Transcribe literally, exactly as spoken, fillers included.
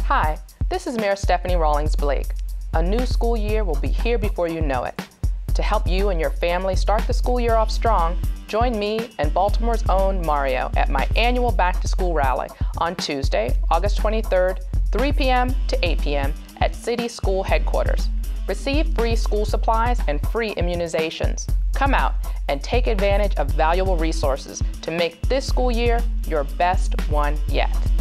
Hi, this is Mayor Stephanie Rawlings-Blake. A new school year will be here before you know it. To help you and your family start the school year off strong, join me and Baltimore's own Mario at my annual Back to School rally on Tuesday, August twenty-third, three p m to eight p m at City School headquarters. Receive free school supplies and free immunizations. Come out and take advantage of valuable resources to make this school year your best one yet.